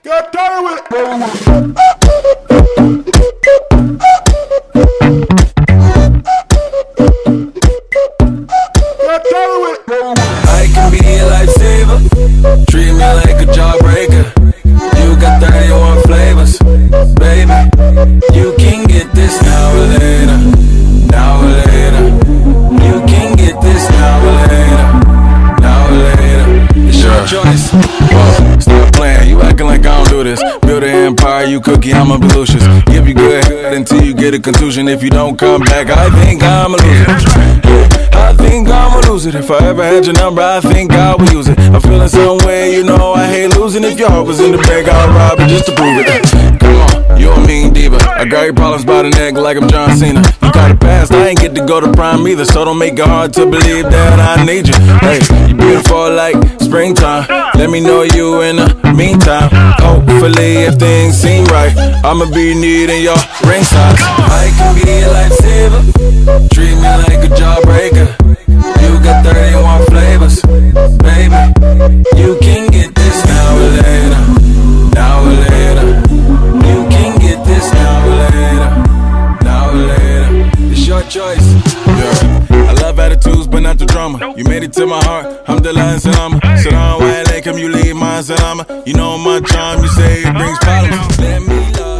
Get down with it. I can be a lifesaver, treat me like a jawbreaker. You got 31 flavors, baby. You can get this now or later, now or later. You can get this now or later, now or later. It's your choice. Whoa, stop playing, you acting like I don't do this. Build an empire, you cookie, I'm a Belucius. Give you good head until you get a contusion. If you don't come back, I think I'm a loser. I think I'm a loser. If I ever had your number, I think I would use it. I'm feeling some way, you know I hate losing. If your heart was in the bag, I'll rob it just to prove it. Come on, you a mean diva. I got your problems by the neck like I'm John Cena. You got a past, I ain't get to go to prime either, so don't make it hard to believe that I need you. Hey, you beautiful like springtime. Let me know you in the meantime. Hopefully if things seem right, I'ma be needing your ring size. I can be a lifesaver, treat me like a jawbreaker. You got 31 flavors, baby. You can get this now or later, now or later. You can get this now or later, now or later. It's your choice. Yeah. I love attitudes, but not the drama. You made it to my heart, alhamdulillah and salama. Salam wa alaikum, you leave my salama. You know my charm, you say it brings problems. Let me love.